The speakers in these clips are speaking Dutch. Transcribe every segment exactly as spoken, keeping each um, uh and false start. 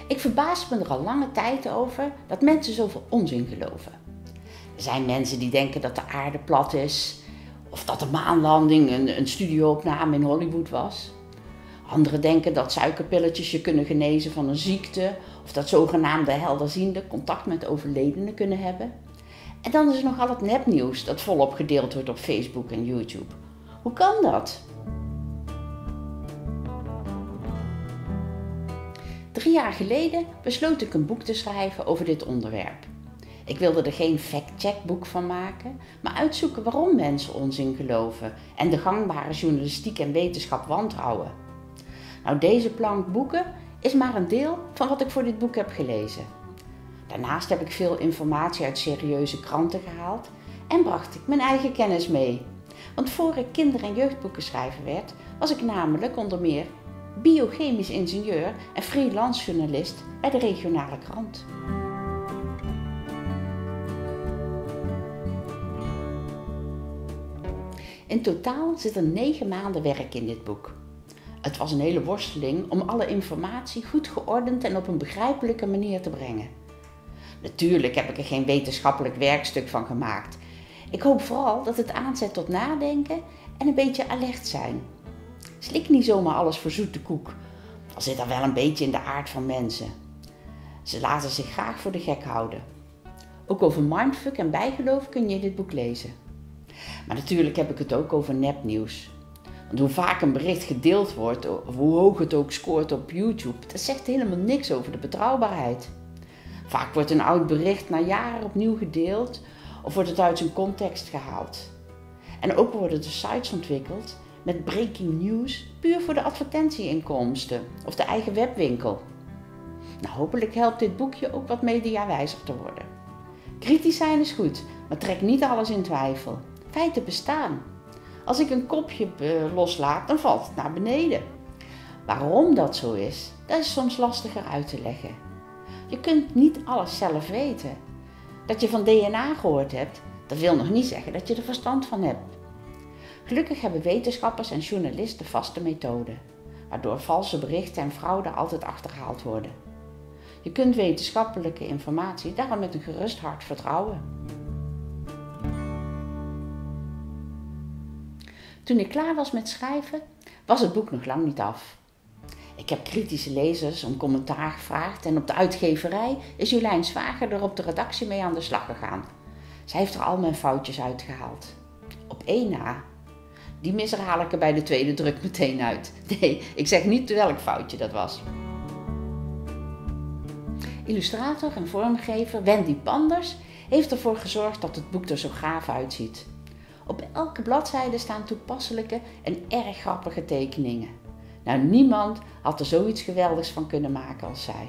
Ik verbaas me er al lange tijd over dat mensen zoveel onzin geloven. Er zijn mensen die denken dat de aarde plat is, of dat de maanlanding een, een studioopname in Hollywood was. Anderen denken dat suikerpilletjes je kunnen genezen van een ziekte, of dat zogenaamde helderzienden contact met overledenen kunnen hebben. En dan is er nog al het nepnieuws dat volop gedeeld wordt op Facebook en YouTube. Hoe kan dat? Drie jaar geleden besloot ik een boek te schrijven over dit onderwerp. Ik wilde er geen fact-check-boek van maken, maar uitzoeken waarom mensen onzin geloven en de gangbare journalistiek en wetenschap wantrouwen. Nou, deze plank boeken is maar een deel van wat ik voor dit boek heb gelezen. Daarnaast heb ik veel informatie uit serieuze kranten gehaald en bracht ik mijn eigen kennis mee. Want voor ik kinder- en jeugdboekenschrijver werd, was ik namelijk onder meer biochemisch ingenieur en freelance journalist bij de regionale krant. In totaal zit er negen maanden werk in dit boek. Het was een hele worsteling om alle informatie goed geordend en op een begrijpelijke manier te brengen. Natuurlijk heb ik er geen wetenschappelijk werkstuk van gemaakt. Ik hoop vooral dat het aanzet tot nadenken en een beetje alert zijn. Slik niet zomaar alles voor zoete koek, al zit dat wel een beetje in de aard van mensen. Ze laten zich graag voor de gek houden. Ook over mindfuck en bijgeloof kun je in dit boek lezen. Maar natuurlijk heb ik het ook over nepnieuws. Want hoe vaak een bericht gedeeld wordt, of hoe hoog het ook scoort op YouTube, dat zegt helemaal niks over de betrouwbaarheid. Vaak wordt een oud bericht na jaren opnieuw gedeeld of wordt het uit zijn context gehaald. En ook worden er sites ontwikkeld met breaking news puur voor de advertentieinkomsten of de eigen webwinkel. Nou, hopelijk helpt dit boekje ook wat mediawijzer te worden. Kritisch zijn is goed, maar trek niet alles in twijfel. Feiten bestaan. Als ik een kopje loslaat, dan valt het naar beneden. Waarom dat zo is, dat is soms lastiger uit te leggen. Je kunt niet alles zelf weten. Dat je van D N A gehoord hebt, dat wil nog niet zeggen dat je er verstand van hebt. Gelukkig hebben wetenschappers en journalisten vaste methoden, waardoor valse berichten en fraude altijd achterhaald worden. Je kunt wetenschappelijke informatie daarom met een gerust hart vertrouwen. Toen ik klaar was met schrijven, was het boek nog lang niet af. Ik heb kritische lezers om commentaar gevraagd en op de uitgeverij is Jolijn Zwager er op de redactie mee aan de slag gegaan. Zij heeft er al mijn foutjes uitgehaald. Op één na. Die misser haal ik er bij de tweede druk meteen uit. Nee, ik zeg niet welk foutje dat was. Illustrator en vormgever Wendy Panders heeft ervoor gezorgd dat het boek er zo gaaf uitziet. Op elke bladzijde staan toepasselijke en erg grappige tekeningen. Nou, niemand had er zoiets geweldigs van kunnen maken als zij.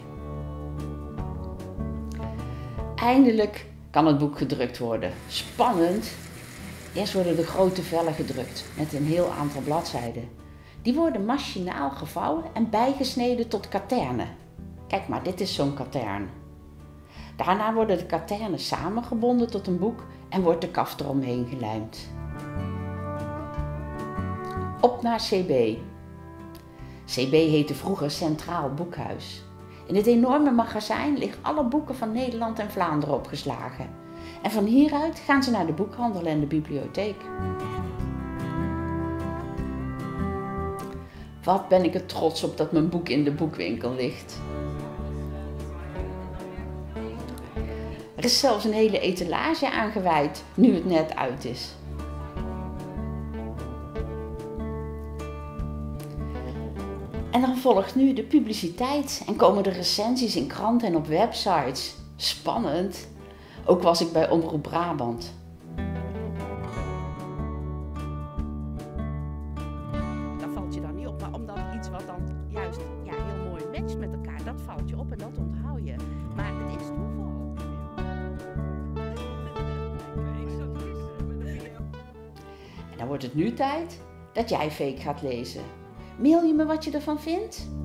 Eindelijk kan het boek gedrukt worden. Spannend! Eerst worden de grote vellen gedrukt met een heel aantal bladzijden. Die worden machinaal gevouwen en bijgesneden tot katernen. Kijk maar, dit is zo'n katern. Daarna worden de katernen samengebonden tot een boek en wordt de kaft eromheen gelijmd. Op naar C B. C B heette vroeger Centraal Boekhuis. In dit enorme magazijn liggen alle boeken van Nederland en Vlaanderen opgeslagen. En van hieruit gaan ze naar de boekhandel en de bibliotheek. Wat ben ik er trots op dat mijn boek in de boekwinkel ligt. Er is zelfs een hele etalage aangewijd, nu het net uit is. En dan volgt nu de publiciteit en komen de recensies in kranten en op websites. Spannend. Ook was ik bij Omroep Brabant. Dat valt je dan niet op, maar omdat iets wat dan juist ja, heel mooi matcht met elkaar, dat valt je op en dat onthoud je. Maar het is toeval. En dan wordt het nu tijd dat jij Fake gaat lezen. Mail je me wat je ervan vindt?